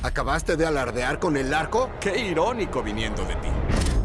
¿Acabaste de alardear con el arco? Qué irónico viniendo de ti.